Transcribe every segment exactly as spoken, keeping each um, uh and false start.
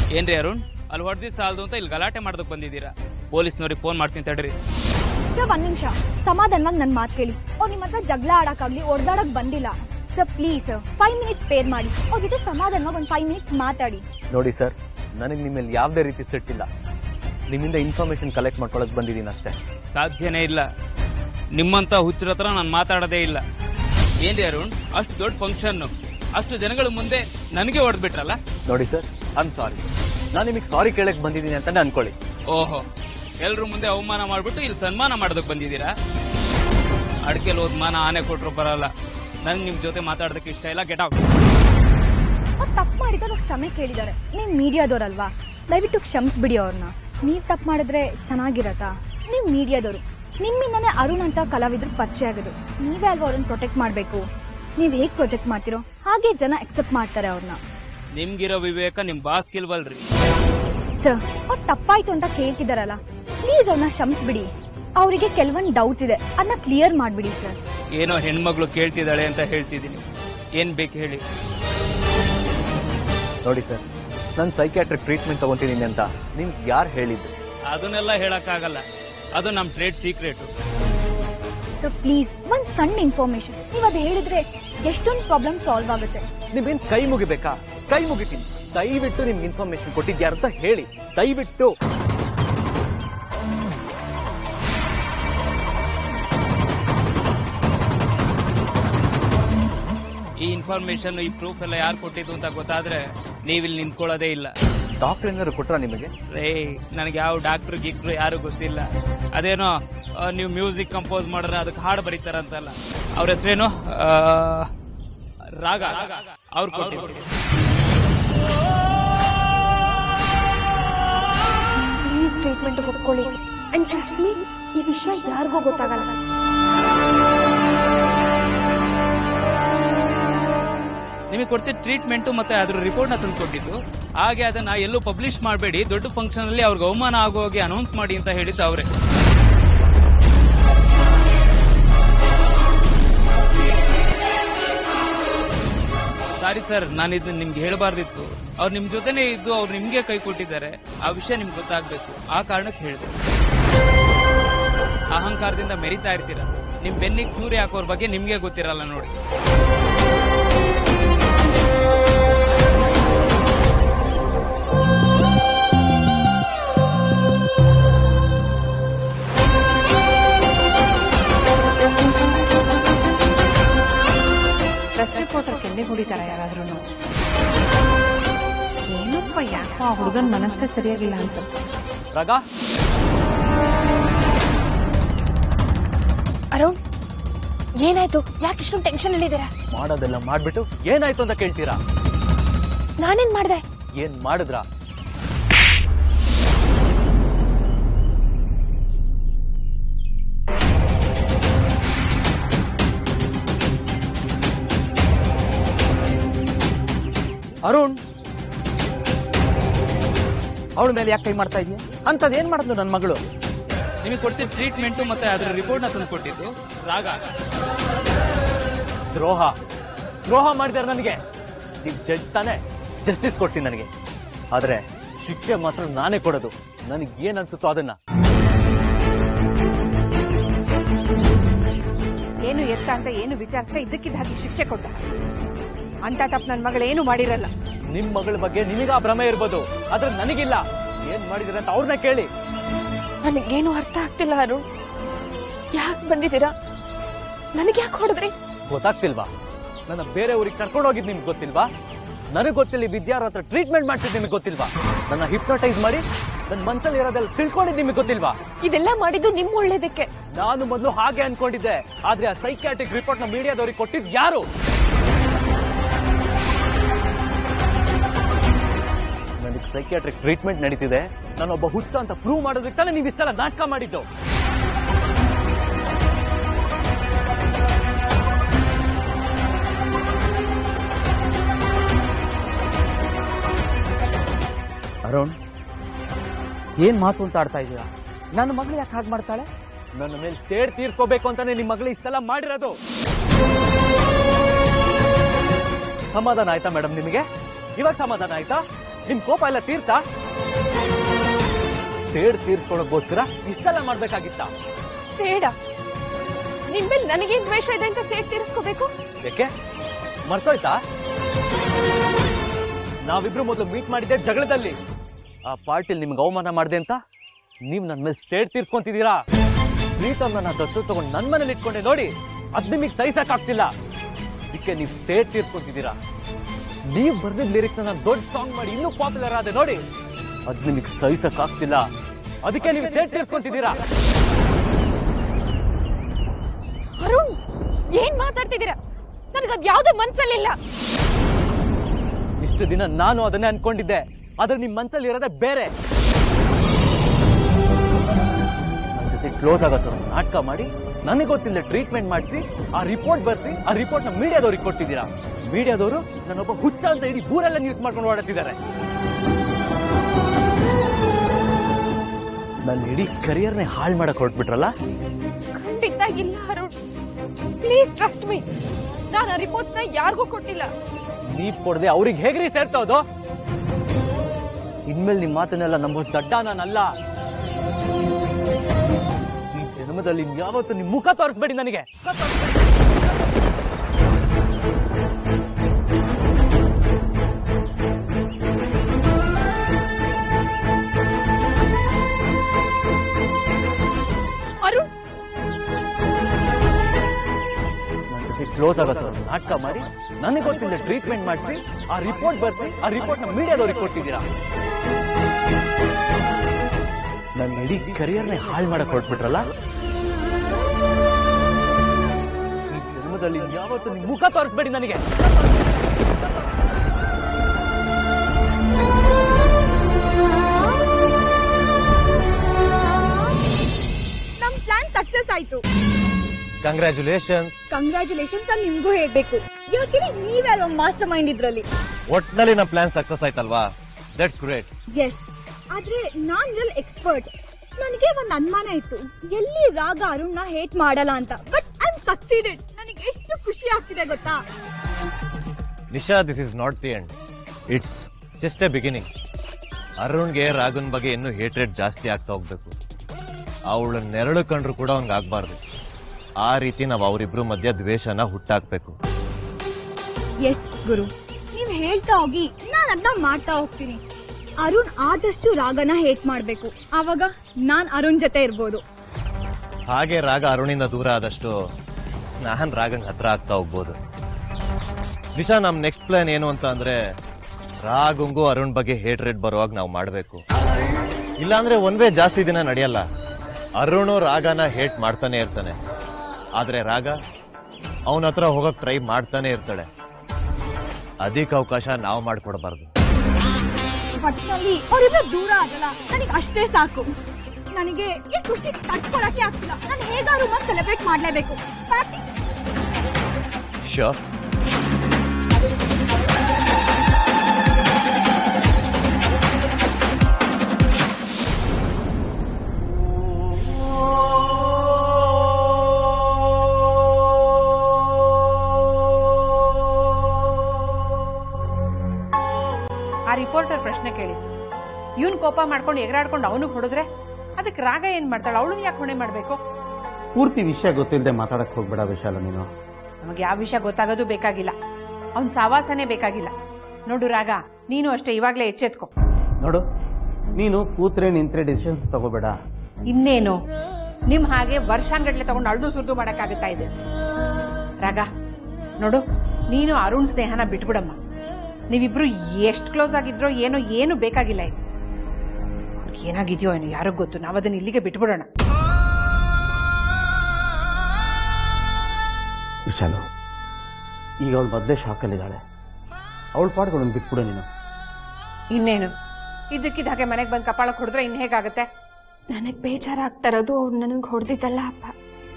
ಏನ್ರಿ ಅರುಣ್, ಅಲ್ಲಿ ಹೊಡೆದಿ ಸಾಲದು ಅಂತ ಇಲ್ಲಿ ಗಲಾಟೆ ಮಾಡೋದಕ್ಕೆ ಬಂದಿದ್ದೀರಾ? ಪೊಲೀಸ್ನವ್ರಿಗೆ ಫೋನ್ ಮಾಡ್ತೀನಿ ತಡ್ರಿ. ಸರ್ ಒಂದ್ ನಿಮಿಷ ಸಮಾಧಾನವಾಗಿ ನನ್ನ ಮಾತು ಕೇಳಿ. ಅವ್ರು ನಿಮ್ಮ ಹತ್ರ ಜಗಳ ಆಡಕ್ಕಾಗ್ಲಿ ಹೊಡೆದಾಡಕ್ ಬಂದಿಲ್ಲ sir. Please sir five minutes spare ಮಾಡಿ, ಅವ್ರ ಜೊತೆ ಸಮಾಧಾನವಾಗಿ ಒಂದು ಫೈವ್ ಮಿನಿಟ್ಸ್ ಮಾತಾಡಿ. ನೋಡಿ ಸರ್, ನನಗೆ ನಿಮ್ಮಲ್ಲಿ ಯಾವುದೇ ರೀತಿ ಸಿಟ್ಟಿಲ್ಲ. ನಿಮ್ಮಿಂದ ಇನ್ಫಾರ್ಮೇಶನ್ ಕಲೆಕ್ಟ್ ಮಾಡ್ಕೊಳಕ್ ಬಂದಿದ್ದೀನಿ ಅಷ್ಟೇ. ಸಾಧ್ಯನೇ ಇಲ್ಲ, ನಿಮ್ಮಂತ ಹುಚ್ಚರ ಹತ್ರ ನಾನು ಮಾತಾಡೋದೇ ಇಲ್ಲ. ಏನ್ರಿ ಅರುಣ್, ಅಷ್ಟು ದೊಡ್ಡ ಫಂಕ್ಷನ್, ಅಷ್ಟು ಜನಗಳ ಮುಂದೆ ನನಗೆ ಹೊಡೆದ್ಬಿಟ್ರಲ್ಲ. ನೋಡಿ ಸರ್, ಐ ಆಮ್ ಸಾರಿ. ನಾನು ನಿಮಗೆ ಸಾರಿ ಕೇಳಕ್ ಬಂದಿದ್ದೀನಿ ಅಂತಾನೆ ಅನ್ಕೊಳ್ಳಿ. ಓಹೋ, ಎಲ್ರ ಮುಂದೆ ಅವಮಾನ ಮಾಡ್ಬಿಟ್ಟು ಇಲ್ಲಿ ಸನ್ಮಾನ ಮಾಡೋದಕ್ಕೆ ಬಂದಿದ್ದೀರಾ? ಅಡಿಕೆಲ್ ಹೋದ್ಮಾನ ಆನೆ ಕೊಟ್ರು ಬರಲ್ಲ. ನನ್ಗೆ ನಿಮ್ ಜೊತೆ ಮಾತಾಡೋದಕ್ಕೆ ಇಷ್ಟ ಇಲ್ಲ. Get out. ತಪ್ಪು ಮಾಡಿದ್ರೆ ಕ್ಷಮೆ ಕೇಳಿದ್ದಾರೆ. ನೀವು ಮೀಡಿಯಾದವ್ರಲ್ವಾ, ದಯವಿಟ್ಟು ಕ್ಷಮಿಸ್ಬಿಡಿ ಅವ್ರನ್ನ. ನೀವ್ ತಪ್ಪು ಮಾಡಿದ್ರೆ ಚೆನ್ನಾಗಿರತ್ತಾ? ನೀವು ಮೀಡಿಯಾದವರು, ನಿಮ್ಮಿಂದನೇ ಅರುಣ್ ಅಂತ ಕಲಾವಿದ್ರು ಪರಿಚಯ ಆಗೋದು. ನೀವೇ ಅಲ್ವಾ ಅವ್ರನ್ನ ಪ್ರೊಟೆಕ್ಟ್ ಮಾಡಬೇಕು. ನೀವ್ ಹೇಗ್ ಪ್ರೊಜೆಕ್ಟ್ ಮಾಡ್ತಿರೋ ಹಾಗೆ ಜನ ಅಕ್ಸೆಪ್ಟ್ ಮಾಡ್ತಾರೆ ಅವ್ರನ್ನ. ನಿಮ್ಗಿರೋ ವಿವೇಕ ನಿಮ್ ಬಾಸ್ ಕಿಲ್ವಲ್ರಿ. ಸರ್, ಅವ್ರು ತಪ್ಪಾಯ್ತು ಅಂತ ಕೇಳ್ತಿದಾರಲ್ಲ, ಪ್ಲೀಸ್ ಅವ್ರನ್ನ ಕ್ಷಮಿಸ್ಬಿಡಿ. ಅವರಿಗೆ ಕೆಲವೊಂದು ಡೌಟ್ಸ್ ಇದೆ, ಅದನ್ನ ಕ್ಲಿಯರ್ ಮಾಡ್ಬಿಡಿ ಸರ್. ಏನೋ ಹೆಣ್ಮಗಳು ಕೇಳ್ತಿದ್ದಾಳೆ ಅಂತ ಹೇಳ್ತಿದ್ದೀನಿ, ಏನ್ ಬೇಕು ಹೇಳಿ. ನೋಡಿ ಸರ್, ನಾನು ಸೈಕ್ಯಾಟ್ರಿಕ್ ಟ್ರೀಟ್ಮೆಂಟ್ ತಗೊಂತಿದ್ದೀನಿ ಅಂತ ನಿಮ್ಗೆ ಯಾರು ಹೇಳಿದ್ದು? ಅದನ್ನೆಲ್ಲ ಹೇಳಕ್ಕಾಗಲ್ಲ, ಅದು ನಮ್ ಟ್ರೇಡ್ ಸೀಕ್ರೆಟ್. ಸೊ ಪ್ಲೀಸ್ ಒಂದ್ ಸಣ್ಣ ಇನ್ಫಾರ್ಮೇಶನ್, ನೀವ್ ಅದು ಹೇಳಿದ್ರೆ ಎಷ್ಟೊಂದು ಪ್ರಾಬ್ಲಮ್ ಸಾಲ್ವ್ ಆಗುತ್ತೆ. ನೀವೇನ್ ಕೈ ಮುಗಿಬೇಕಾ? ಕೈ ಮುಗಿತೀನಿ. ದಯವಿಟ್ಟು ನಿಮ್ಗೆ ಇನ್ಫಾರ್ಮೇಶನ್ ಕೊಟ್ಟಿದ್ಯಾರು ಅಂತ ಹೇಳಿ, ದಯವಿಟ್ಟು. ಈ ಇನ್ಫಾರ್ಮೇಶನ್, ಈ ಪ್ರೂಫ್ ಎಲ್ಲ ಯಾರು ಕೊಟ್ಟಿದ್ದು ಅಂತ ಗೊತ್ತಾದ್ರೆ ನೀವಿಲ್ಲಿ ನಿಂತ್ಕೊಳ್ಳೋದೇ ಇಲ್ಲ. ಡಾಕ್ಟರ್ ಏನಾದ್ರು ಕೊಟ್ರ ನಿಮಗೆ? ರೇ, ನನಗೆ ಯಾವ ಡಾಕ್ಟರ್ ಗಿಕ್ಟ್ರು ಯಾರು ಗೊತ್ತಿಲ್ಲ. ಅದೇನೋ ನೀವು ಮ್ಯೂಸಿಕ್ ಕಂಪೋಸ್ ಮಾಡಿದ್ರೆ ಅದಕ್ಕೆ ಹಾಡು ಬರೀತಾರಂತಲ್ಲ, ಅವ್ರ ಹೆಸರೇನು? ರಾಗ. ಅವ್ರು ಕೊಟ್ಟಿದ್ರು. ಪ್ಲೀಸ್ ಟ್ರೀಟ್ಮೆಂಟ್ ಒಪ್ಕೊಳ್ಳಿ. ಅಂಡ್ ಟ್ರಸ್ಟ್ ಮೀ, ಈ ವಿಷಯ ಯಾರಿಗೂ ಗೊತ್ತಾಗಲ್ಲ. ನಿಮಗೆ ಕೊಡ್ತಿದ್ದ ಟ್ರೀಟ್ಮೆಂಟ್ ಮತ್ತೆ ಅದ್ರ ರಿಪೋರ್ಟ್ ನ ತಂದು ಕೊಟ್ಟಿದ್ದು. ಹಾಗೆ ಅದನ್ನ ಎಲ್ಲೂ ಪಬ್ಲಿಷ್ ಮಾಡಬೇಡಿ, ದೊಡ್ಡ ಫಂಕ್ಷನ್ ಅಲ್ಲಿ ಅವ್ರಿಗೆ ಅವಮಾನ ಆಗೋ ಹಾಗೆ ಅನೌನ್ಸ್ ಮಾಡಿ ಅಂತ ಹೇಳಿದ್ದು ಅವರೇ. ಸಾರಿ ಸರ್, ನಾನು ಇದನ್ನ ನಿಮ್ಗೆ ಹೇಳಬಾರ್ದಿತ್ತು. ಅವ್ರು ನಿಮ್ ಜೊತೆನೆ ಇದ್ದು ಅವ್ರು ನಿಮ್ಗೆ ಕೈ ಕೊಟ್ಟಿದ್ದಾರೆ, ಆ ವಿಷಯ ನಿಮ್ಗೆ ಗೊತ್ತಾಗ್ಬೇಕು. ಆ ಕಾರಣಕ್ಕೆ ಹೇಳಿದೆ. ಅಹಂಕಾರದಿಂದ ಮೆರಿತಾ ಇರ್ತೀರ, ನಿಮ್ ಬೆನ್ನಿಗೆ ಚೂರಿ ಹಾಕೋರ್ ಬಗ್ಗೆ ನಿಮ್ಗೆ ಗೊತ್ತಿರಲ್ಲ ನೋಡಿ. ಪ್ರೆಸ್ ರಿಪೋರ್ಟರ್ ಕೆನ್ನೆ ಹೊಡಿತಾರ ಯಾರಾದ್ರೂ? ಏನಪ್ಪ, ಯಾಕೋ ಆ ಹುಡುಗನ ಮನಸ್ಸೇ ಸರಿಯಾಗಿಲ್ಲ ಅನ್ಸುತ್ತೆ. ರಾಗ, ಅರುಣ್ ಏನಾಯ್ತು? ಯಾಕೆ ಇಷ್ಟೊಂದು ಟೆನ್ಷನ್ ಅಲ್ಲಿದ್ದೀರಾ? ಮಾಡೋದೆಲ್ಲ ಮಾಡ್ಬಿಟ್ಟು ಏನಾಯ್ತು ಅಂತ ಕೇಳ್ತೀರಾ? ನಾನೇನ್ ಮಾಡ್ದೆ? ಏನ್ ಮಾಡಿದ್ರ? ಅರುಣ್, ಅವಳ ಮೇಲೆ ಯಾಕೆ ಕೈ ಮಾಡ್ತಾ ಇದೀಯ? ಅಂತದ್ ಏನ್ ಮಾಡಿದ್ಲು ನನ್ನ ಮಗಳು? ನಿಮಗೆ ಕೊಡ್ತಿದ್ದ ಟ್ರೀಟ್ಮೆಂಟ್ ಮತ್ತೆ ಅದ್ರ ರಿಪೋರ್ಟ್ ನ ತಂದು ಕೊಟ್ಟಿದ್ದು ರಾಗ. ದ್ರೋಹ ದ್ರೋಹ ಮಾಡಿದಾರೆ ನನಗೆ. ನೀವು ಜಡ್ಜ್ ತಾನೆ, ಜಸ್ಟಿಸ್ ಕೊಡ್ತೀನಿ ನನಗೆ. ಆದ್ರೆ ಶಿಕ್ಷೆ ಮಾತ್ರ ನಾನೇ ಕೊಡೋದು. ನನಗೆ ಏನ್ ಅನ್ಸುತ್ತೋ ಅದನ್ನ. ಏನು ಎತ್ತ ಅಂತ ಏನು ವಿಚಾರಿಸ್ತಾ ಇದ್ದಕ್ಕಿದ್ದ ಹಾಗೆ ಶಿಕ್ಷೆ ಕೊಟ್ಟ. ಅಂತ ತಪ್ಪು ನನ್ನ ಮಗಳು ಏನು ಮಾಡಿರಲ್ಲ. ನಿಮ್ ಮಗಳ ಬಗ್ಗೆ ನಿಮಗ ಭ್ರಮೆ ಇರ್ಬೋದು, ಆದ್ರೆ ನನಗಿಲ್ಲ. ಏನ್ ಮಾಡಿದ್ರೆ ಅಂತ ಅವ್ರನ್ನ ಕೇಳಿ. ನನಗೇನು ಅರ್ಥ ಆಗ್ತಿಲ್ಲ ಅರುಣ್. ಯಾಕೆ ಬಂದಿದ್ದೀರಾ? ನನಗೆ ಯಾಕೆ ಹೊಡೆದ್ರಿ? ಗೊತ್ತಾಗ್ತಿಲ್ವಾ? ನನ್ನ ಬೇರೆ ಊರಿಗೆ ಕರ್ಕೊಂಡು ಹೋಗಿದ್ ನಿಮ್ಗೆ ಗೊತ್ತಿಲ್ವಾ? ನನಗ್ ಗೊತ್ತಿಲ್ಲ ವಿದ್ಯಾರ ಹತ್ರ ಟ್ರೀಟ್ಮೆಂಟ್ ಮಾಡ್ತಿದ್ ನಿಮ್ಗೆ ಗೊತ್ತಿಲ್ವಾ? ನನ್ನ ಹಿಪ್ನೋಟೈಸ್ ಮಾಡಿ ನನ್ನ ಮನ್ಸಲ್ಲಿ ಇರೋದೆಲ್ಲ ತಿಳ್ಕೊಂಡಿದ್ ನಿಮ್ಗೆ ಗೊತ್ತಿಲ್ವಾ? ಇದೆಲ್ಲ ಮಾಡಿದ್ದು ನಿಮ್ ಒಳ್ಳೇದಕ್ಕೆ. ನಾನು ಮೊದಲು ಹಾಗೆ ಅನ್ಕೊಂಡಿದ್ದೆ, ಆದ್ರೆ ಆ ಸೈಕ್ಯಾಟ್ರಿಕ್ ರಿಪೋರ್ಟ್ ನ ಮೀಡಿಯಾದವ್ರಿಗೆ ಕೊಟ್ಟಿದ್ ಯಾರು? ನನಗೆ ಸೈಕ್ಯಾಟ್ರಿಕ್ ಟ್ರೀಟ್ಮೆಂಟ್ ನಡೀತಿದೆ, ನಾನೊಬ್ಬ ಹುಚ್ಚ ಅಂತ ಪ್ರೂವ್ ಮಾಡೋದಕ್ಕೆ ತಾನೇ ನೀವು ಇಷ್ಟೆಲ್ಲ ನಾಟಕ ಮಾಡಿದ್ದು. ಅರುಣ್, ಏನ್ ಮಾತು ಅಂತ ಆಡ್ತಾ ಇದೀರಾ? ನನ್ನ ಮಗಳು ಯಾಕೆ ಹಾಗೆ ಮಾಡ್ತಾಳೆ? ನನ್ನ ಮೇಲೆ ಸೇಡ್ ತೀರ್ಕೋಬೇಕು ಅಂತಾನೆ ನಿಮ್ ಮಗಳು ಇಷ್ಟೆಲ್ಲ ಮಾಡಿರೋದು. ಸಮಾಧಾನ ಆಯ್ತಾ ಮೇಡಮ್ ನಿಮಗೆ? ಇವಾಗ ಸಮಾಧಾನ ಆಯ್ತಾ? ನಿಮ್ ಕೋಪ ಎಲ್ಲ ತೀರ್ತಾ? ಸೇಡ್ ತೀರ್ಸ್ಕೊಳಕ್ಕೋಸ್ಕರ ಇಷ್ಟೆಲ್ಲ ಮಾಡ್ಬೇಕಾಗಿತ್ತ? ಸೇಡ ನಿಮ್ಮೇಲೆ ನನಗೇನ್ ದ್ವೇಷ ಇದೆ ಅಂತ ಸೇಡ್ ತೀರಿಸ್ಕೋಬೇಕು? ಯಾಕೆ ಮರ್ತೋಯ್ತಾ? ನಾವಿಬ್ರು ಮೊದಲು ಮೀಟ್ ಮಾಡಿದ್ದೆ ಜಗಳದಲ್ಲಿ. ಆ ಪಾರ್ಟಿಲಿ ನಿಮ್ಗೆ ಅವಮಾನ ಮಾಡಿದೆ ಅಂತ ನೀವ್ ನನ್ ಮೇಲೆ ಸ್ಟೇಟ್ ತೀರ್ಸ್ಕೊಂತಿದ್ದೀರಾ. ಪ್ರೀತಮ್ ನನ್ನ ದತ್ತು ತಗೊಂಡು ನನ್ ಮನೇಲಿ ಇಟ್ಕೊಂಡೆ ನೋಡಿ, ಅದ್ ನಿಮಗೆ ಸಹಿಸಕ್ ಆಗ್ತಿಲ್ಲ. ಅದಕ್ಕೆ ನೀವು ಸ್ಟೇಟ್ ತೀರ್ಸ್ಕೊಂತಿದ್ದೀರಾ. ನೀವ್ ಬರ್ದಿದ್ ಲಿರಿಕ್ಸ್ ನಾನು ದೊಡ್ಡ ಸಾಂಗ್ ಮಾಡಿ ಇನ್ನೂ ಪಾಪ್ಯುಲರ್ ಆದೆ ನೋಡಿ, ಅದ್ ನಿಮಗೆ ಸಹಿಸಕ್ ಆಗ್ತಿಲ್ಲ. ಅದಕ್ಕೆ ನೀವು ಸ್ಟೇಟ್ ತೀರ್ಸ್ಕೊಂತಿದ್ದೀರಾ. ಅರುಣ್, ಏನ್ ಮಾತಾಡ್ತಿದ್ದೀರಾ? ನನಗದ್ ಯಾವ್ದು ಮನ್ಸಲ್ಲಿಲ್ಲ. ಇಷ್ಟು ದಿನ ನಾನು ಅದನ್ನೇ ಅನ್ಕೊಂಡಿದ್ದೆ, ಆದ್ರೆ ನಿಮ್ ಮನ್ಸಲ್ಲಿ ಇರೋದೇ ಬೇರೆ. ನನ್ನ ಜೊತೆ ಕ್ಲೋಸ್ ಆಗತ್ತ ನಾಟಕ ಮಾಡಿ ನನಗೆ ಗೊತ್ತಿಲ್ಲ ಟ್ರೀಟ್ಮೆಂಟ್ ಮಾಡಿಸಿ ಆ ರಿಪೋರ್ಟ್ ಬರ್ಸಿ ಆ ರಿಪೋರ್ಟ್ ನ ಮೀಡಿಯಾದವ್ರಿಗೆ ಕೊಟ್ಟಿದ್ದೀರಾ. ಮೀಡಿಯಾದವರು ನನ್ನೊಬ್ಬ ಹುಚ್ಚ ಅಂತ ಇಡೀ ಊರೆಲ್ಲ ನ್ಯೂಸ್ ಮಾಡ್ಕೊಂಡು ಓಡಾಡ್ತಿದ್ದಾರೆ. ನನ್ನ ಇಡೀ ಕರಿಯರ್ನೇ ಹಾಳು ಮಾಡಕ್ ಹೊರಟ್ಬಿಟ್ರಲ್ಲ. ಖಂಡಿತ ಇಲ್ಲ ಅರುಣ್, ಪ್ಲೀಸ್ ಟ್ರಸ್ಟ್ ಮೀ. ನಾನು ಆ ರಿಪೋರ್ಟ್ಸ್ ನ ಯಾರಿಗೂ ಕೊಟ್ಟಿಲ್ಲ. ನೀವ್ ಕೊಡದೆ ಅವ್ರಿಗೆ ಹೇಗ್ರಿ ಸೇರ್ತಾವ್ದು? ಇನ್ಮೇಲೆ ನಿಮ್ ಮಾತನ್ನೆಲ್ಲ ನಂಬೋ ದಡ್ಡ ನಾನಲ್ಲ. ಈ ಜನ್ಮದಲ್ಲಿ ಯಾವತ್ತು ನಿಮ್ ಮುಖ ತೋರಿಸ್ಬೇಡಿ ನನಗೆ. ಅರುಣ್, ನನ್ನ ಜೊತೆ ಕ್ಲೋಸ್ ಆಗತ್ತ ನಾಟಕ ಮಾಡಿ ನನಗೆ ಗೊತ್ತಿಲ್ಲ ಟ್ರೀಟ್ಮೆಂಟ್ ಮಾಡಿಸಿ ಆ ರಿಪೋರ್ಟ್ ಬರ್ಸಿ ಆ ರಿಪೋರ್ಟ್ ನ ಮೀಡಿಯಾದವ್ರಿಗೆ ಕೊಟ್ಟಿದ್ದೀರಾ. ನನ್ನ ಇಡೀ ಕರಿಯರ್ನೇ ಹಾಳು ಮಾಡಕ್ ಹೊರಟ್ಬಿಟ್ರಲ್ಲ. ಈ ಜನ್ಮದಲ್ಲಿ ಯಾವತ್ತು ನಿಮ್ ಮುಖ ತೋರಿಸ್ಬೇಡಿ ನನಗೆ. ನಮ್ ಪ್ಲಾನ್ ಸಕ್ಸಸ್ ಆಯ್ತು. ಕಂಗ್ರ್ಯಾಚುಲೇಷನ್. ಕಂಗ್ರ್ಯಾಚುಲೇಷನ್ಸ್ ಅಲ್ಲಿ ನಿಮ್ಗೂ ಹೇಳ್ಬೇಕು, ಯಾಕೆ ನೀವೇ ಅಲ್ವಾ ಮಾಸ್ಟರ್ ಮೈಂಡ್ ಇದ್ರಲ್ಲಿ. ಒಟ್ನಲ್ಲಿ ನಮ್ಮ ಪ್ಲಾನ್ ಸಕ್ಸಸ್ ಆಯ್ತಲ್ವಾ? That's great. ಎಸ್, ಆದ್ರೆ ನಾನ್ ರಿಯಲ್ ಎಕ್ಸ್ಪರ್ಟ್. ನನಗೆ ಒಂದ್ ಅನುಮಾನ ಇತ್ತು, ಎಲ್ಲಿ ರಾಗ ಅರುಣ್ನ ಹೇಟ್ ಮಾಡಲ್ಲ ಅಂತ. But I am succeeded. ನನಗೆ ಎಷ್ಟು ಖುಷಿ ಆಗ್ತಿದೆ ಗೊತ್ತಾ? Nisha, this is not the end, it's just a beginning. ಅರುಣ್ಗೆ ರಾಘನ್ ಬಗ್ಗೆ ಇನ್ನೂ ಹೇಟ್ರೇಟ್ ಜಾಸ್ತಿ ಆಗ್ತಾ ಹೋಗ್ಬೇಕು. ಅವಳ ನೆರಳು ಕಂಡ್ರು ಕೂಡ ಅವ್ನಿಗೆ ಆಗ್ಬಾರ್ದು. ಆ ರೀತಿ ನಾವು ಅವರಿಬ್ರು ಮಧ್ಯ ದ್ವೇಷನ ಹುಟ್ಟಾಕ್ಬೇಕು. ಎಸ್ ಗುರು, ನೀವ್ ಹೇಳ್ತಾ ಹೋಗಿ ನಾನ್ ಅದನ್ನ ಮಾಡ್ತಾ ಹೋಗ್ತೀನಿ. ಅರುಣ್ ಆದಷ್ಟು ರಾಗನ ಹೇಟ್ ಮಾಡ್ಬೇಕು, ಆವಾಗ ನಾನ್ ಅರುಣ್ ಜೊತೆ ಇರ್ಬೋದು. ಹಾಗೆ ರಾಗ ಅರುಣಿಂದ ದೂರ ಆದಷ್ಟು ನಾನ್ ರಾಗಂಗ್ ಹತ್ರ ಆಗ್ತಾ ಹೋಗ್ಬೋದು. ನಿಶಾ, ನಮ್ ನೆಕ್ಸ್ಟ್ ಪ್ಲಾನ್ ಏನು ಅಂತ ಅಂದ್ರೆ ರಾಗಂಗೂ ಅರುಣ್ ಬಗ್ಗೆ ಹೇಟ್ರೇಟ್ ಬರುವಾಗ ನಾವು ಮಾಡ್ಬೇಕು. ಇಲ್ಲಾಂದ್ರೆ ಒಂದ್ ವೇ ಜಾಸ್ತಿ ದಿನ ನಡೆಯಲ್ಲ. ಅರುಣು ರಾಗನ ಹೇಟ್ ಮಾಡ್ತಾನೆ ಇರ್ತಾನೆ, ಆದ್ರೆ ರಾಗ ಅವನ ಹತ್ರ ಹೋಗಕ್ ಟ್ರೈ ಮಾಡ್ತಾನೆ ಇರ್ತಾಳೆ. ಅದಕ್ಕೆ ಅವಕಾಶ ನಾವು ಮಾಡ್ಕೊಡ್ಬಾರ್ದು. ಒಟ್ಟಿನಲ್ಲಿ ಅವರಿಬ್ರು ದೂರ ಆಗಲ್ಲ, ನನಗೆ ಅಷ್ಟೇ ಸಾಕು. ನನಗೆ ಈ ಖುಷಿ ತಡ್ಕೊಳಕ್ಕೆ ಆಗ್ತಿಲ್ಲ. ನಾನು ಹೇಗಾದ್ರು ಮತ್ತೆ ಸೆಲೆಬ್ರೇಟ್ ಮಾಡ್ಲೇಬೇಕು. Party sure. ರಿಪೋರ್ಟರ್ ಪ್ರಶ್ನೆ ಕೇಳಿ ಇವನ್ ಕೋಪ ಮಾಡ್ಕೊಂಡು ಎಗರಾಡ್ಕೊಂಡು ಅವನು ಹೊಡೆದ್ರೆ ಅದಕ್ಕೆ ರಾಗ ಏನ್ ಮಾಡ್ತಾಳೆ? ಅವಳನ್ನ ಯಾಕೆ ಹೊಣೆ ಮಾಡ್ಬೇಕು? ಪೂರ್ತಿ ವಿಷಯ ಗೊತ್ತಿಲ್ಲದೆ ಮಾತಾಡಕ್ ಹೋಗ್ಬೇಡ ವಿಶಾಲ. ನೀನು ನಮಗೆ ಯಾವ ವಿಷಯ ಗೊತ್ತಾಗೋದು ಬೇಕಾಗಿಲ್ಲ, ಅವ್ನ್ ಸಾವಾಸನೆ ಬೇಕಾಗಿಲ್ಲ. ನೋಡು ರಾಗ, ನೀನು ಅಷ್ಟೇ ಇವಾಗ್ಲೇ ಎಚ್ಚೆತ್ಕೊ. ನೋಡು, ನೀನು ಕೂತ್ರೆ ನಿಂತ್ರೆ ಡಿಸಿಷನ್ಸ್ ತಗೋಬೇಡ. ಇನ್ನೇನು ನಿಮ್ ಹಾಗೆ ವರ್ಷಾಂಗಟ್ಲೆ ತಗೊಂಡು ಅಳ್ದು ಸುರ್ದು ಮಾಡಕ್ಕಾಗುತ್ತಾ ಇದೆ? ರಾಗ ನೋಡು, ನೀನು ಅರುಣ್ ಸ್ನೇಹನ ಬಿಟ್ಬಿಡಮ್ಮ. ನೀವಿಬ್ರು ಎಷ್ಟು ಕ್ಲೋಸ್ ಆಗಿದ್ರೋ ಏನೋ ಏನು ಬೇಕಾಗಿಲ್ಲ. ಇದು ಅವ್ರಿಗೆ ಏನಾಗಿದೆಯೋ ಏನೋ ಯಾರಿಗ್ ಗೊತ್ತು. ನಾವದನ್ನ ಇಲ್ಲಿಗೆ ಬಿಟ್ಬಿಡೋಣ. ವಿಶಾಲು, ಈಗ ಅವಳು ಮೊದಲೇ ಶಾಕಲ್ಲಿದ್ದಾಳೆ. ಅವಳ ಪಾಡ್ಗಳನ್ನು ಬಿಟ್ಬಿಡು ನೀನು. ಇನ್ನೇನು ಇದಕ್ಕಿದ ಹಾಗೆ ಮನೆಗೆ ಬಂದು ಕಪಾಳಕ್ಕೆ ಹೊಡೆದ್ರೆ ಇನ್ ಹೇಗಾಗತ್ತೆ? ನನಗ್ ಬೇಜಾರಾಗ್ತಾ ಇರೋದು ಅವ್ರು ನನಗ್ ಹೊಡೆದಿದ್ದಲ್ಲ ಅಪ್ಪ,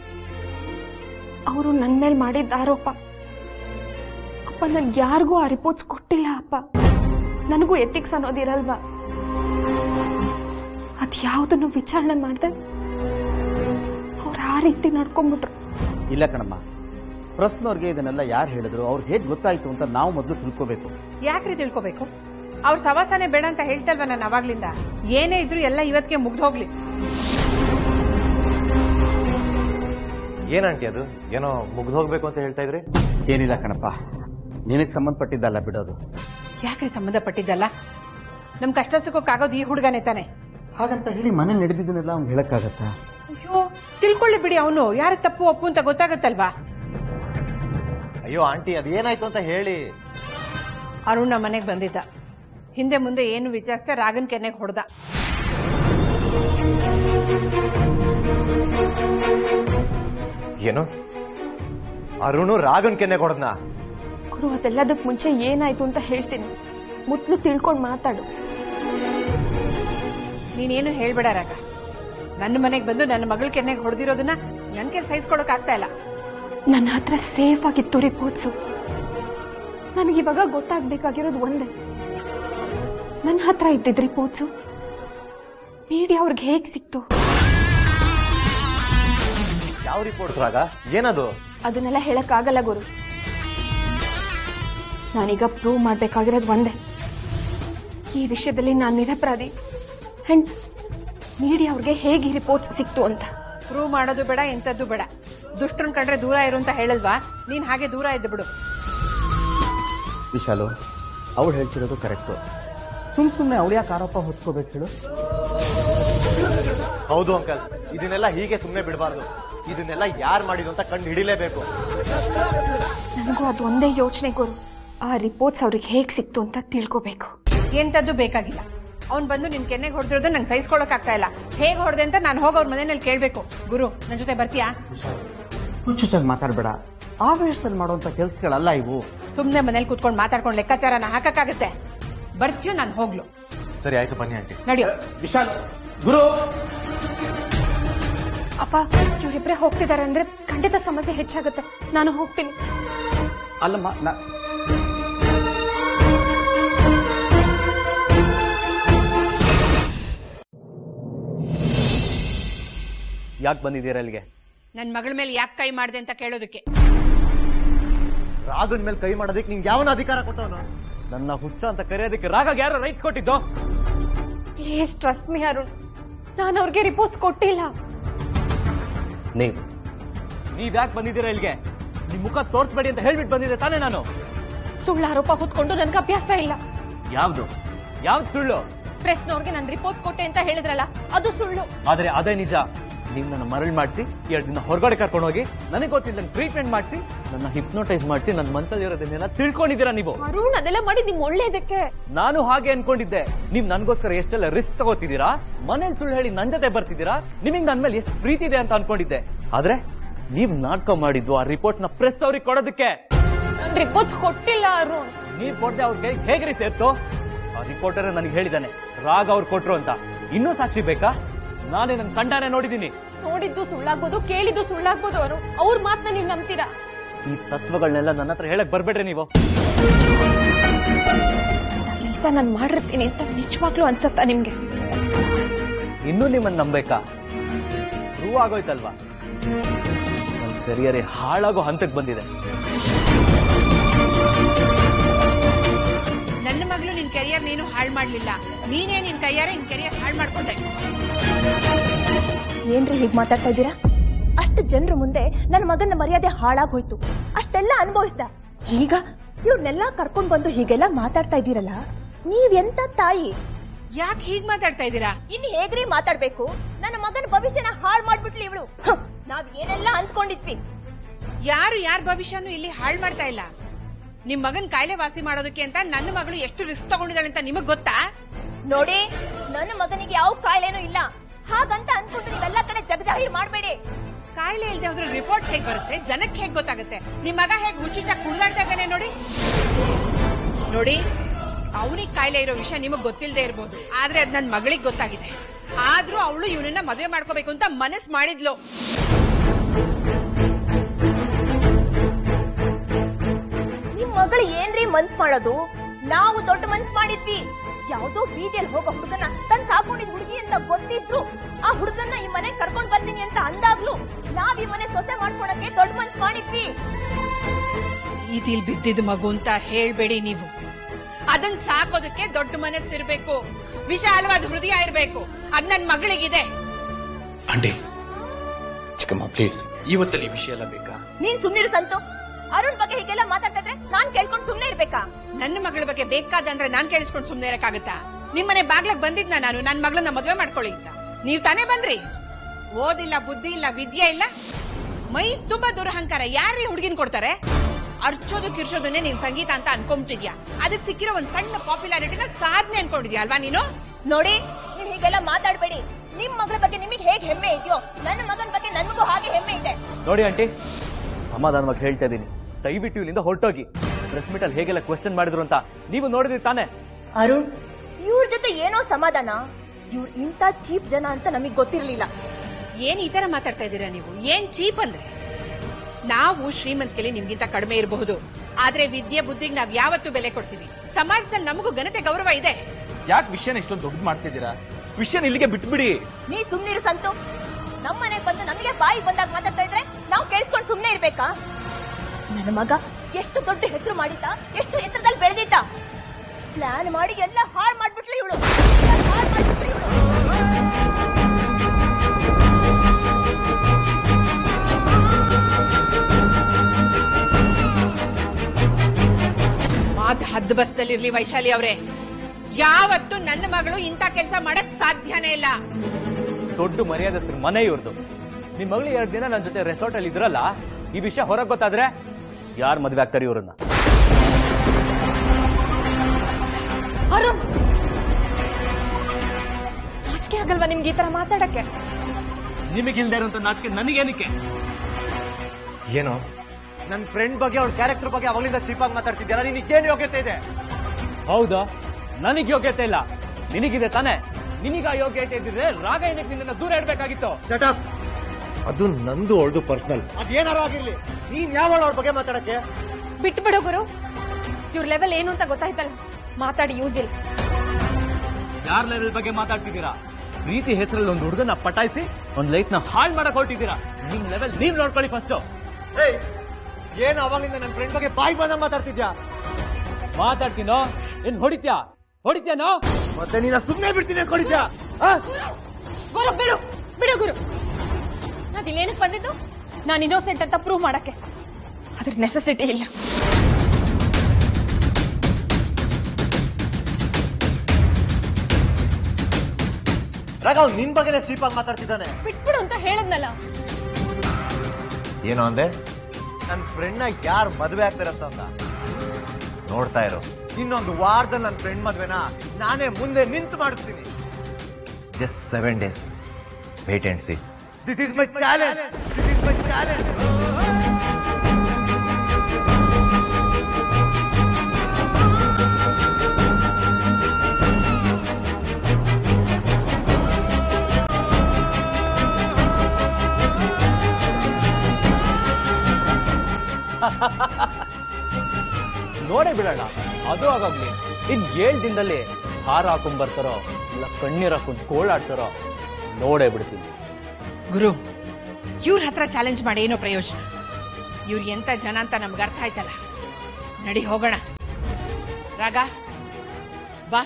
ಅವರು ನನ್ ಮೇಲೆ ಮಾಡಿದ್ದ ಆರೋಪ. ಅಪ್ಪ, ನನ್ ಯಾರಿಗೂ ಆ ರಿಪೋರ್ಟ್ಸ್ ಕೊಟ್ಟಿಲ್ಲ ಅಪ್ಪ. ನನಗೂ ಎಥಿಕ್ಸ್ ಅನ್ನೋದಿರಲ್ವಾ? ಅದ್ ಯಾವ್ದನ್ನು ವಿಚಾರಣೆ ಮಾಡ್ದೆ ಅವ್ರು ಆ ರೀತಿ ನಡ್ಕೊಂಡ್ಬಿಟ್ರು. ಇಲ್ಲ ಕಣಮ್ಮ, ಪ್ರಶ್ನವ್ರಿಗೆ ಇದನ್ನೆಲ್ಲ ಯಾರು ಹೇಳಿದ್ರು, ಅವ್ರಿಗೆ ಹೇಗೆ ಗೊತ್ತಾಯ್ತು ಅಂತ ನಾವು ಮೊದಲು ತಿಳ್ಕೋಬೇಕು. ಯಾಕ್ರಿ ತಿಳ್ಕೋಬೇಕು? ಅವ್ರ ಸವಾಸನೆ ಬೇಡ ಅಂತ ಹೇಳ್ತಲ್ವ ನಾನು ಅವಾಗ್ಲಿಂದ. ಏನೇ ಇದ್ರು ಎಲ್ಲ ಇವತ್ತಿಗೆ ಮುಗ್ದು ಹೋಗ್ಲಿ. ಏನಂಟಿ ಅದು ಏನೋ ಮುಗ್ದು ಹೋಗ್ಬೇಕು ಅಂತ ಹೇಳ್ತಾ ಇದ್ರಿ? ಏನಿಲ್ಲ ಕಣಪ್ಪ, ನಿನಗೆ ಸಂಬಂಧಪಟ್ಟಿದ್ದಲ್ಲ ಬಿಡೋದು. ಯಾಕ್ರಿ ಸಂಬಂಧಪಟ್ಟಿದ್ದಲ್ಲ? ನಮ್ ಕಷ್ಟ ಸುಖಕ್ಕಾಗೋದು ಈ ಹುಡುಗನೇ ತಾನೆ. ಹಾಗಂತ ಹೇಳಿ ಮನೆ ನಡೆದಿದ್ದನ್ನೆಲ್ಲ ಅವ್ನು ಹೇಳಕ್ಕಾಗತ್ತಾ? ಅಯ್ಯೋ ತಿಳ್ಕೊಳ್ಳಿ ಬಿಡಿ, ಅವನು ಯಾರ ತಪ್ಪು ಒಪ್ಪು ಅಂತ ಗೊತ್ತಾಗತ್ತಲ್ವಾ. ಅಯ್ಯೋ ಆಂಟಿ ಅದು ಏನಾಯ್ತು ಅಂತ ಹೇಳಿ. ಅರುಣ್ ನಮ್ಮ ಮನೆಗೆ ಬಂದಿದ್ದ. ಹಿಂದೆ ಮುಂದೆ ಏನು ವಿಚಾರಿಸ್ದೆ ರಾಗನ್ ಕೆನ್ನೆಗೆ ಹೊಡೆದ. ಏನು ಅರುಣು ರಾಗನ್ ಕೆನ್ನೆಗೆ ಹೊಡೆದ್ನಾ? ಗುರು, ಅದೆಲ್ಲದಕ್ಕೆ ಮುಂಚೆ ಏನಾಯ್ತು ಅಂತ ಹೇಳ್ತೀನಿ, ಮೊದ್ಲು ತಿಳ್ಕೊಂಡು ಮಾತಾಡು. ನೀನೇನು ಹೇಳ್ಬೇಡ ರಾಗ. ನನ್ನ ಮನೆಗೆ ಬಂದು ನನ್ನ ಮಗಳ ಕೆನ್ನೆಗೆ ಹೊಡೆದಿರೋದನ್ನ ನನ್ ಕೆಲ್ ಸಹಿಸ್ಕೊಳಕ್ ಆಗ್ತಾ ಇಲ್ಲ. ನನ್ನ ಹತ್ರ ಸೇಫ್ ಆಗಿತ್ತು ರಿಪೋರ್ಟ್ಸು. ನನಗಿವಾಗ ಗೊತ್ತಾಗ್ಬೇಕಾಗಿರೋದು ಒಂದೇ, ನನ್ನ ಹತ್ರ ಇದ್ದಿದ್ ರಿಪೋರ್ಟ್ಸು ಮೀಡಿಯಾ ಅವ್ರಿಗೆ ಹೇಗ್ ಸಿಕ್ತು? ಯಾವ ರಿಪೋರ್ಟ್ಸ್ ರಾಗ? ಏನದು? ಅದನ್ನೆಲ್ಲ ಹೇಳಕ್ ಆಗಲ್ಲ ಗುರು. ನಾನೀಗ ಪ್ರೂವ್ ಮಾಡ್ಬೇಕಾಗಿರೋದು ಒಂದೇ, ಈ ವಿಷಯದಲ್ಲಿ ನಾನು ನಿರಪರಾಧಿ ಅಂಡ್ ಮೀಡಿಯಾ ಅವ್ರಿಗೆ ಹೇಗೆ ಈ ರಿಪೋರ್ಟ್ಸ್ ಸಿಕ್ತು ಅಂತ. ಪ್ರೂವ್ ಮಾಡೋದು ಬೇಡ, ಎಂತದ್ದು ಬೇಡ. ದುಷ್ಟರನ್ ಕಂಡ್ರೆ ದೂರ ಇರು ಅಂತ ಹೇಳಲ್ವಾ? ನೀನ್ ಹಾಗೆ ದೂರ ಇದ್ದು ಬಿಡು. ವಿಶಾಲು, ಅವಳು ಹೇಳ್ತಿರೋದು ಕರೆಕ್ಟು. ಸುಮ್ ಸುಮ್ಮನೆ ಅವಳು ಯಾಕೆ ಆರೋಪ ಹೊತ್ಕೋಬೇಕು ಹೇಳು? ಹೌದು ಅಂಕಲ್, ಇದನ್ನೆಲ್ಲ ಹೀಗೆ ಸುಮ್ಮನೆ ಬಿಡಬಾರ್ದು. ಇದನ್ನೆಲ್ಲ ಯಾರು ಮಾಡಿದ್ರು ಅಂತ ಕಂಡು ಹಿಡಿಲೇಬೇಕು. ನನಗೂ ಅದು ಒಂದೇ ಯೋಚನೆ ಗುರು, ಆ ರಿಪೋರ್ಟ್ಸ್ ಅವ್ರಿಗೆ ಹೇಗ್ ಸಿಕ್ತು ಅಂತ ತಿಳ್ಕೋಬೇಕು. ಎಂತದ್ದು ಬೇಕಾಗಿಲ್ಲ. ಅವ್ನ್ ಬಂದು ನಿನ್ ಕೆನ್ನೆಗೆ ಹೊಡೆದಿರೋದು ನಂಗೆ ಸಹಿಸ್ಕೊಳಕ್ ಆಗ್ತಾ ಇಲ್ಲ. ಹೇಗ್ ಹೊಡೆದೆ ಅಂತ ನಾನು ಹೋಗಿ ಅವ್ರ ಮನೆಯಲ್ಲಿ ಕೇಳ್ಬೇಕು. ಗುರು, ನನ್ ಜೊತೆ ಬರ್ತೀಯಾ? ಹುಚ್ಚುಚ್ಚಾಗಿ ಮಾತಾಡ್ಬೇಡ, ಆವೇಶದಲ್ಲಿ ಮಾಡುವಂತ ಕೆಲ್ಸಗಳಲ್ಲ ಇವು. ಸುಮ್ನೆ ಮನೇಲಿ ಕೂತ್ಕೊಂಡು ಮಾತಾಡ್ಕೊಂಡು ಲೆಕ್ಕಾಚಾರನ ಹಾಕಕ್ಕಾಗತ್ತೆ? ಬರ್ತೀಯೋ ನಾನು ಹೋಗ್ಲು? ಸರಿ ಆಯ್ತು, ಬನ್ನಿ ಆಂಟಿ. ನಡಿಯೋ. ವಿಶಾಲ್, ಗುರು. ಅಪ್ಪ, ಇವರಿಬ್ರೆ ಹೋಗ್ತಿದ್ದಾರೆ ಅಂದ್ರೆ ಖಂಡಿತ ಸಮಸ್ಯೆ ಹೆಚ್ಚಾಗುತ್ತೆ. ನಾನು ಹೋಗ್ತೀನಿ. ಅಲ್ಲಮ್ಮ, ನಾ ಯಾಕೆ ಬಂದಿದ್ದೀರಾ ಅಲ್ಲಿಗೆ? ನನ್ ಮಗಳ ಮೇಲೆ ಯಾಕೆ ಕೈ ಮಾಡ್ದೆ ಅಂತ ಕೇಳೋದಕ್ಕೆ. ರಾಗನ್ ಮೇಲೆ ಕೈ ಮಾಡೋದಕ್ಕೆ ನಿಂಗೆ ಯಾವನ ಅಧಿಕಾರ ಕೊಟ್ಟವನು? ನನ್ನ ಹುಚ್ಚ ಅಂತ ಕರೆಯೋದಕ್ಕೆ ರಾಗ ಯಾರು ರೈಟ್ಸ್ ಕೊಟ್ಟಿದ್ದು? ಪ್ಲೀಸ್ ಟ್ರಸ್ಟ್ ಮಿ ಅರುಣ್, ನಾನು ಅವ್ರಿಗೆ ರಿಪೋರ್ಟ್ಸ್ ಕೊಟ್ಟಿಲ್ಲ. ನೀವು ನೀವ್ ಯಾಕೆ ಬಂದಿದ್ದೀರಾ ಇಲ್ಲಿಗೆ? ನಿಮ್ ಮುಖ ತೋರ್ಸ್ಬೇಡಿ ಅಂತ ಹೇಳ್ಬಿಟ್ಟು ಬಂದಿದ್ದೆ ತಾನೇ ನಾನು. ಸುಳ್ಳು ಆರೋಪ ಹೊತ್ಕೊಂಡು ನನ್ಗೆ ಅಭ್ಯಾಸ ಇಲ್ಲ. ಯಾವ್ದು ಯಾವ್ದು ಸುಳ್ಳು? ಪ್ರೆಸ್ನವ್ರಿಗೆ ನಾನು ರಿಪೋರ್ಟ್ಸ್ ಕೊಟ್ಟೆ ಅಂತ ಹೇಳಿದ್ರಲ್ಲ, ಅದು ಸುಳ್ಳು. ಆದ್ರೆ ಅದೇ ನಿಜ. ನೀವು ನನ್ನ ಮರಳು ಮಾಡಿಸಿ ಎರಡು ದಿನ ಹೊರಗಡೆ ಕರ್ಕೊಂಡು ಹೋಗಿ ನನಗೆ ಗೊತ್ತಿಲ್ಲ ಟ್ರೀಟ್ಮೆಂಟ್ ಮಾಡಿಸಿ ನನ್ನ ಹಿಪ್ನೋಟೈಸ್ ಮಾಡಿಸಿ ನನ್ನ ಮನಸ್ಸಲ್ಲಿ ಇರೋದನ್ನೆಲ್ಲ ತಿಳ್ಕೊಂಡಿದ್ದೀರಾ ನೀವು. ಅರುಣ್, ಅದೆಲ್ಲ ಮಾಡಿ ನಿಮ್ ಒಳ್ಳೇದಕ್ಕೆ. ನಾನು ಹಾಗೆ ಅನ್ಕೊಂಡಿದ್ದೆ. ನೀವ್ ನನ್ಗೋಸ್ಕರ ಎಷ್ಟೆಲ್ಲ ರಿಸ್ಕ್ ತಗೋತಿದ್ದೀರಾ, ಮನೇಲಿ ಸುಳ್ಳು ಹೇಳಿ ನನ್ ಜೊತೆ ಬರ್ತಿದ್ದೀರಾ, ನಿಮಗ್ ನನ್ ಮೇಲೆ ಎಷ್ಟು ಪ್ರೀತಿ ಇದೆ ಅಂತ ಅನ್ಕೊಂಡಿದ್ದೆ. ಆದ್ರೆ ನೀವ್ ನಾಟಕ ಮಾಡಿದ್ದು ಆ ರಿಪೋರ್ಟ್ಸ್ ನ ಪ್ರೆಸ್ ಅವ್ರಿಗೆ ಕೊಡೋದಕ್ಕೆ. ರಿಪೋರ್ಟ್ಸ್ ಕೊಟ್ಟಿಲ್ಲ ಅರುಣ್. ನೀವ್ ಕೊಡದೆ ಅವ್ರ ಕೈ ಹೇಗ್ರಿ ಸೇರ್ತು? ಆ ರಿಪೋರ್ಟರ್ ನನಗೆ ಹೇಳಿದಾನೆ ರಾಗ್ ಅವ್ರು ಕೊಟ್ರು ಅಂತ. ಇನ್ನೂ ಸಾಕ್ಷಿ ಬೇಕಾ? ನಾನೇ ನನ್ ಕಂಡಾನೆ ನೋಡಿದೀನಿ. ನೋಡಿದ್ದು ಸುಳ್ಳಾಗ್ಬೋದು, ಕೇಳಿದ್ದು ಸುಳ್ಳಾಗ್ಬೋದು. ಅರುಣ್, ಅವ್ರ ಮಾತನ್ನ ನೀವ್ ನಂಬ್ತೀರಾ? ಈ ತತ್ವಗಳನ್ನೆಲ್ಲ ನನ್ನ ಹತ್ರ ಹೇಳಕ್ ಬರ್ಬೇಡ್ರಿ ನೀವು. ಕೆಲಸ ನಾನು ಮಾಡಿರ್ತೀನಿ ಅಂತ ನಿಜವಾಗ್ಲೂ ಅನ್ಸತ್ತಾ ನಿಮ್ಗೆ? ಇನ್ನೂ ನಿಮ್ಮನ್ನ ನಂಬೇಕಾ? ಪ್ರೂವ್ ಆಗೋಯ್ತಲ್ವಾ? ನನ್ನ ಕರಿಯರೇ ಹಾಳಾಗೋ ಹಂತಕ್ಕೆ ಬಂದಿದೆ. ನನ್ನ ಮಗಳು ನಿನ್ ಕೆರಿಯರ್ ನೀನು ಹಾಳು ಮಾಡ್ಲಿಲ್ಲ, ನೀನೇ ನಿನ್ ಕೈಯಾರೆ ನಿನ್ ಕೆರಿಯರ್ ಹಾಳು ಮಾಡ್ಕೊಂಡೆ. ಏನ್ರಿ ಹೀಗ್ ಮಾತಾಡ್ತಾ ಇದ್ದೀರಾ? ಅಷ್ಟು ಜನರ ಮುಂದೆ ನನ್ನ ಮಗನ ಮರ್ಯಾದೆ ಹಾಳಾಗೋಯ್ತು, ಅಷ್ಟೆಲ್ಲ ಅನುಭವಿಸ್ದ. ಈಗ ಇವ್ರನ್ನೆಲ್ಲ ಕರ್ಕೊಂಡ್ ಬಂದು ಹೀಗೆಲ್ಲ ಮಾತಾಡ್ತಾ ಇದ್ದೀರಲ್ಲ, ನೀವೆಂತ ತಾಯಿ? ಯಾಕೆ ಹೀಗ್ ಮಾತಾಡ್ತಾ ಇದ್ದೀರಾ? ಇನ್ನು ಹೇಗ್ರಿ ಮಾತಾಡ್ಬೇಕು? ನನ್ನ ಮಗನ ಭವಿಷ್ಯನ ಹಾಳು ಮಾಡ್ಬಿಟ್ಲಿ ಇವಳು. ನಾವ್ ಏನೆಲ್ಲ ಅಂದ್ಕೊಂಡಿದ್ವಿ. ಯಾರು ಯಾರ ಭವಿಷ್ಯನೂ ಇಲ್ಲಿ ಹಾಳು ಮಾಡ್ತಾ ಇಲ್ಲ. ನಿಮ್ ಮಗನ್ ಕಾಯಿಲೆ ವಾಸಿ ಮಾಡೋದಕ್ಕೆ ಅಂತ ನನ್ನ ಮಗಳು ಎಷ್ಟು ರಿಸ್ಕ್ ತಗೊಂಡಿದ್ದಾಳೆ ಅಂತ ನಿಮಗ್ ಗೊತ್ತಾ? ನೋಡಿ, ನನ್ನ ಮಗನಿಗೆ ಯಾವ ಕಾಯಿಲೆನೂ ಇಲ್ಲ, ಹಾಗಂತ ಅನ್ಕೊಂಡು ನೀವೆಲ್ಲ ಕಡೆ ಜಗಜಾಹಿರ್ ಮಾಡ್ಬೇಡಿ. ಕಾಯಿಲೆ ಇಲ್ಲದೆ ಹೋದ್ರೆ ರಿಪೋರ್ಟ್ ಹೇಗ್ ಬರುತ್ತೆ? ಜನಕ್ಕೆ ಹೇಗ್ ಗೊತ್ತಾಗುತ್ತೆ? ನಿಮ್ ಮಗ ಹೇಗ್ ಹುಚ್ಚುಚ್ಚಾಗಿ ಕುಣಿದಾಡ್ತಾ ಇದ್ದಾನೆ ನೋಡಿ. ನೋಡಿ, ಅವನಿಗೆ ಕಾಯಿಲೆ ಇರೋ ವಿಷಯ ನಿಮಗ್ ಗೊತ್ತಿಲ್ಲದೆ ಇರ್ಬೋದು, ಆದ್ರೆ ಅದ್ ನನ್ ಮಗಳಿಗೆ ಗೊತ್ತಾಗಿದೆ. ಆದ್ರೂ ಅವಳು ಇವನನ್ನ ಮದುವೆ ಮಾಡ್ಕೋಬೇಕು ಅಂತ ಮನಸ್ ಮಾಡಿದ್ಲು. ನಿಮ್ ಮಗಳು ಏನ್ರಿ ಮನ್ಸ್ ಮಾಡೋದು? ನಾವು ದೊಡ್ಡ ಮನ್ಸ್ ಮಾಡಿದ್ವಿ. ಯಾವ್ದೋ ಬೀದಿಯಲ್ಲಿ ಹೋಗೋ ಹುಡುಗನ ತನ್ ಸಾಕೊಂಡಿದ್ ಹುಡುಗಿ ಅಂತ ಗೊತ್ತಿದ್ರು ಆ ಹುಡುಗನ್ನ ಈ ಮನೆ ಕರ್ಕೊಂಡ್ ಬರ್ತೀನಿ ಅಂತ ಅಂದಾಗ್ಲು ನಾವ್ ಈ ಮನೆ ಸೊಸೆ ಮಾಡ್ಕೊಳಕ್ಕೆ ದೊಡ್ಡ ಮನ್ಸ್ ಮಾಡಿದ್ವಿ. ಇದಿಲ್ ಬಿದ್ದಿದ್ ಮಗು ಅಂತ ಹೇಳ್ಬೇಡಿ ನೀವು. ಅದನ್ ಸಾಕೋದಕ್ಕೆ ದೊಡ್ಡ ಮನಸ್ಸಿರ್ಬೇಕು, ವಿಶಾಲವಾದ ಹೃದಯ ಇರ್ಬೇಕು. ಅದ್ ನನ್ ಮಗಳಿಗಿದೆ. ಆಂಟಿ, ಚಿಕ್ಕಮ್ಮ ಪ್ಲೀಸ್, ಇವತ್ತಲ್ಲಿ ಈ ವಿಷಯ ಎಲ್ಲ ಬೇಕಾ? ನೀನ್ ಸುಮ್ನಿರು ಸಂತು. ಅರುಣ್ ಬಗ್ಗೆ ಹೀಗೆಲ್ಲ ಮಾತಾಡ್ತಿದ್ರೆ ನಾನ್ ಕೇಳ್ಕೊಂಡು ಸುಮ್ನೆ ಇರ್ಬೇಕಾ? ನನ್ನ ಮಗಳ ಬಗ್ಗೆ ಬೇಕಾದಂದ್ರೆ ನಾನ್ ಕೇಳಿಸ್ಕೊಂಡು ಸುಮ್ನೆ ಇರಕ್ಕಾಗತ್ತಾ? ನಿಮ್ಮನೆ ಬಾಗ್ಲಕ್ ಬಂದಿದ್ನ ನಾನು ನನ್ ಮಗಳನ್ನ ಮದ್ವೆ ಮಾಡ್ಕೊಳ್ಳಿ ಅಂತ. ನೀವ್ ತಾನೇ ಬಂದ್ರಿ. ಓದಿಲ್ಲ, ಬುದ್ಧಿ ಇಲ್ಲ, ವಿದ್ಯೆ ಇಲ್ಲ, ಮೈ ತುಂಬಾ ದುರಹಂಕಾರ. ಯಾರೀ ಹುಡುಗಿನ ಕೊಡ್ತಾರೆ? ಅರ್ಚೋದು ಕಿರ್ಚೋದನ್ನೇ ನೀನ್ ಸಂಗೀತ ಅಂತ ಅನ್ಕೊಂಬಿಟ್ಟಿದ್ಯಾ. ಅದಕ್ಕೆ ಸಿಕ್ಕಿರೋ ಒಂದ್ ಸಣ್ಣ ಪಾಪ್ಯುಲಾರಿಟಿನ ಸಾಧನೆ ಅನ್ಕೊಂಡಿದ್ಯಾ ಅಲ್ವಾ ನೀನು? ನೋಡಿ, ನೀವ್ ಹೀಗೆಲ್ಲ ಮಾತಾಡ್ಬೇಡಿ. ನಿಮ್ ಮಗಳ ಬಗ್ಗೆ ನಿಮಗೆ ಹೇಗೆ ಹೆಮ್ಮೆ ಇದೆಯೋ ನನ್ನ ಮಗನ ಬಗ್ಗೆ ನನ್ಗೂ ಹಾಗೆ ಹೆಮ್ಮೆ ಇದೆ. ನೋಡಿ ಆಂಟಿ, ಸಮಾಧಾನವಾಗಿ ಹೇಳ್ತಾ ಇದ್ದೀನಿ, ದಯವಿಟ್ಟು ಇಲ್ಲಿಂದ ಹೊರಟೋಗಿ. ಪ್ರೆಸ್ ಮೀಟ್ ಅಲ್ಲಿ ಹೇಗೆಲ್ಲ ಕ್ವೆಶ್ಚನ್ ಮಾಡಿದ್ರು ಅಂತ ನೀವು ನೋಡಿದ್ರಿ ತಾನೆ? ಅರುಣ್, ಇವ್ರ ಜೊತೆ ಏನೋ ಸಮಾಧಾನ. ಇವ್ರು ಇಂತ ಚೀಪ್ ಜನ ಅಂತ ನಮಗ್ ಗೊತ್ತಿರ್ಲಿಲ್ಲ. ಏನ್ ಈ ತರ ಮಾತಾಡ್ತಾ ಇದ್ದೀರಾ ನೀವು? ಏನ್ ಚೀಪ್ ಅಂದ್ರೆ? ನಾವು ಶ್ರೀಮಂತಿಕೆಯಲ್ಲಿ ನಿಮ್ಗಿಂತ ಕಡಿಮೆ ಇರಬಹುದು, ಆದ್ರೆ ವಿದ್ಯೆ ಬುದ್ಧಿಗೆ ನಾವ್ ಯಾವತ್ತೂ ಬೆಲೆ ಕೊಡ್ತೀವಿ. ಸಮಾಜದಲ್ಲಿ ನಮಗೂ ಘನತೆ ಗೌರವ ಇದೆ. ಯಾಕೆ ವಿಷಯನ ಇಷ್ಟೊಂದು ದೊಡ್ಡದು ಮಾಡ್ತಿದ್ದೀರಾ? ವಿಷಯನ ಇಲ್ಲಿಗೆ ಬಿಟ್ಬಿಡಿ. ನೀ ಸುಮ್ನಿರು ಸಂತು. ನಮ್ಮ ಮನೆಗೆ ಬಂದು ನಮಗೆ ಬಾಯಿ ಬಂದಾಗ ಮಾತಾಡ್ತಾ ಇದ್ರೆ ನಾವು ಕೇಳಿಸ್ಕೊಂಡು ಸುಮ್ನೆ ಇರ್ಬೇಕಾ? ನನ್ನ ಮಗ ಎಷ್ಟು ದೊಡ್ಡ ಹೆಸರು ಮಾಡಿದ್ದ, ಎಷ್ಟು ಎತ್ತರದಲ್ಲಿ ಬೆಳೆದಿದ್ದ. ಪ್ಲಾನ್ ಮಾಡಿ ಎಲ್ಲ ಹಾಳು ಮಾಡ್ಬಿಟ್ಲು ಇವಳು. ಹಾಳು ಮಾಡ್ಬಿಟ್ಲು ಇವಳು. ಮಾತು ಹದ್ದು ಬಸ್ದಲ್ಲಿರ್ಲಿ ವೈಶಾಲಿ ಅವರೇ, ಯಾವತ್ತು ನನ್ನ ಮಗಳು ಇಂಥ ಕೆಲಸ ಮಾಡಕ್ ಸಾಧ್ಯನೇ ಇಲ್ಲ. ದೊಡ್ಡ ಮರ್ಯಾದೆ ಮನೆ ಇವ್ರದ್ದು. ನಿಮ್ ಮಗಳು ಎರಡು ದಿನ ನನ್ನ ಜೊತೆ ರೆಸಾರ್ಟ್ ಅಲ್ಲಿ ಇದ್ರಲ್ಲ, ಈ ವಿಷಯ ಹೊರಗೆ ಗೊತ್ತಾದ್ರೆ ಯಾರು ಮದ್ವೆ ಆಗ್ತಾರೆ ಇವ್ರನ್ನ? ಅರುಣ್, ನಾಚಿಕೆ ಆಗಲ್ವಾ ನಿಮ್ಗೆ ಈ ತರ ಮಾತಾಡಕ್ಕೆ? ನಿಮಗಿಲ್ದೇ ಇರುವಂತ ನಾಚಿಕೆ ನನಗೇನಕ್ಕೆ? ಏನೋ ನನ್ನ ಫ್ರೆಂಡ್ ಬಗ್ಗೆ, ಅವಳ ಕ್ಯಾರೆಕ್ಟರ್ ಬಗ್ಗೆ ಅವಳಿಂದ ಚೀಪಾಗಿ ಮಾತಾಡ್ತಿದ್ಯಲ್ಲ, ನಿನಗೇನು ಯೋಗ್ಯತೆ ಇದೆ? ಹೌದಾ? ನನಗ್ ಯೋಗ್ಯತೆ ಇಲ್ಲ, ನಿನಗಿದೆ ತಾನೆ? ನಿನಗ ಯೋಗ್ಯತೆ ಇದ್ದಿದ್ರೆ ರಾಗ ಏನಕ್ಕೆ ನಿನ್ನ ದೂರ ಇಡ್ಬೇಕಾಗಿತ್ತು? ಶಟಪ್. ಅದು ನಂದು ಅವಳದು ಪರ್ಸನಲ್. ಅದೇನಾರು ಆಗಿರ್ಲಿ, ನೀನ್ ಯಾವ ಅವ್ರ ಬಗ್ಗೆ ಮಾತಾಡಕ್ಕೆ? ಬಿಟ್ಟು ಬಿಡು ಗುರು, ಇವ್ರ ಲೆವೆಲ್ ಏನು ಅಂತ ಗೊತ್ತಾಯ್ತಲ್ಲ, ಮಾತಾಡಿ ಯೂಸ್ ಇಲ್ಲ. ಯಾರ ಲೆವೆಲ್ ಬಗ್ಗೆ ಮಾತಾಡ್ತಿದ್ದೀರಾ? ಪ್ರೀತಿ ಹೆಸರಲ್ಲಿ ಒಂದು ಹುಡುಗನ ಪಟಾಯಿಸಿ ಒಂದ್ ಲೈಫ್ ನ ಹಾಳು ಮಾಡಕ್ ಹೊರಟಿದ್ದೀರಾ. ನಿಮ್ ಲೆವೆಲ್ ನೀವ್ ನೋಡ್ಕೊಳ್ಳಿ ಫಸ್ಟ್. ಏನು ಅವಾಗಿಂದ ನನ್ನ ಫ್ರೆಂಡ್ ಬಗ್ಗೆ ಬಾಯಿ ಬಂದ ಮಾತಾಡ್ತಿದ್ಯಾ? ಮಾತಾಡ್ತೀನೋ ಏನ್ ಹೊಡಿತ್ಯಾ? ಹೊಡಿತ್ಯಾನೋ? ಮತ್ತೆ ನೀನ ಸುಮ್ಮನೆ ಬಿಡ್ತೀನಿ ಅನ್ಕೊಂಡಿದ್ಯಾ? ಗುರು ಬಿಡು ಬಿಡು ಗುರು, ನಾವಿಲ್ಲಿ ಏನಕ್ಕೆ ಬಂದಿದ್ದು? ನಾನು ಇನ್ನೋಸೆಂಟ್ ಅಂತ ಪ್ರೂವ್ ಮಾಡಕ್ಕೆ. ಅದ್ರ ನೆಸೆಸಿಟಿ ಇಲ್ಲ. ರಾಗ ಅವ್ನು ನಿನ್ ಬಗ್ಗೆನೇ ಚೀಪಾಗಿ ಮಾತಾಡ್ತಿದ್ದಾನೆ. ಬಿಟ್ಬಿಡು ಅಂತ ಹೇಳದ್ನಲ್ಲ. ಏನೋ ಅಂದೆ? ನನ್ನ ಫ್ರೆಂಡ್ ನ ಯಾರು ಮದ್ವೆ ಆಗ್ತಾರಂತ ನೋಡ್ತಾ ಇರೋ. ಇನ್ನೊಂದು ವಾರದಲ್ಲಿ ನನ್ನ ಫ್ರೆಂಡ್ ಮದ್ವೆನ ನಾನೇ ಮುಂದೆ ನಿಂತು ಮಾಡಿಸ್ತೀನಿ. Just seven days wait and see. This is my challenge. This is my challenge. ನೋಡೇ ಬಿಡೋಣ, ಅದು ಆಗೋಗ್ಲಿ. ಇನ್ ಏಳ್ ದಿನದಲ್ಲಿ ಹಾರ ಹಾಕೊಂಡ್ ಬರ್ತಾರೋ ಇಲ್ಲ ಕಣ್ಣೀರ್ ಹಾಕೊಂಡ್ ಕೋಳಾಡ್ತಾರೋ ನೋಡೇ ಬಿಡ್ತೀನಿ. ಗುರು, ಇವ್ರ ಹತ್ರ ಚಾಲೆಂಜ್ ಮಾಡಿ ಏನೋ ಪ್ರಯೋಜನ? ಇವ್ರು ಎಂತ ಜನ ಅಂತ ನಮ್ಗೆ ಅರ್ಥ ಆಯ್ತಲ್ಲ. ನಡಿ ಹೋಗೋಣ. ರಾಗ ಬಾ.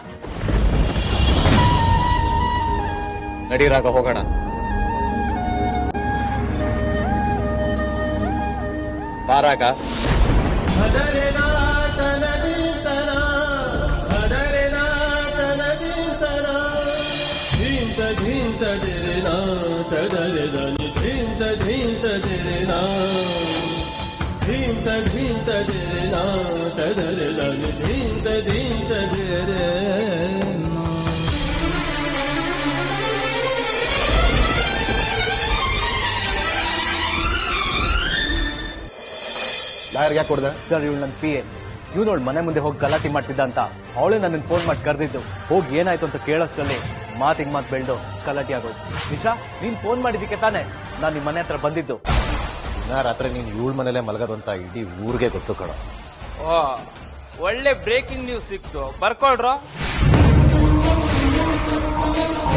ನಡಿ ರಾಗ ಹೋಗೋಣ. ಬಾ ರಾಗ. ಲಾಯರ್ಗೆ ಯಾಕೆ ಕೊಡ್ದೆ ಸರ್? ಇವಳು ನನ್ನ ಪಿ ಎ. ಇವನೋಳು ಮನೆ ಮುಂದೆ ಹೋಗಿ ಗಲಾಟೆ ಮಾಡ್ತಿದ್ದ ಅಂತ ಅವಳೇ ನನ್ನ ಫೋನ್ ಮಾಡಿ ಕರೆದಿದ್ದು. ಹೋಗಿ ಏನಾಯ್ತು ಅಂತ ಕೇಳೋಷ್ಟರಲ್ಲಿ ಮಾತಿಗೆ ಮಾತು ಬೆಳೆದು ಗಲಾಟೆ ಆಗೋಯ್ತು. ನಿಶಾ, ನೀನ್ ಫೋನ್ ಮಾಡಿದ್ದಕ್ಕೆ ತಾನೆ ನಾನು ನಿಮ್ಮ ಮನೆ ಹತ್ರ ಬಂದಿದ್ದು. ನಾ ರಾತ್ರಿ ನೀನು ಇವಳ ಮನೇಲೆ ಮಲಗೋದು ಅಂತ ಇಡೀ ಊರಿಗೆ ಗೊತ್ತು ಕಣೋ. ಓ, ಒಳ್ಳೆ ಬ್ರೇಕಿಂಗ್ ನ್ಯೂಸ್ ಸಿಕ್ತು, ಬರ್ಕೊಳ್ರ.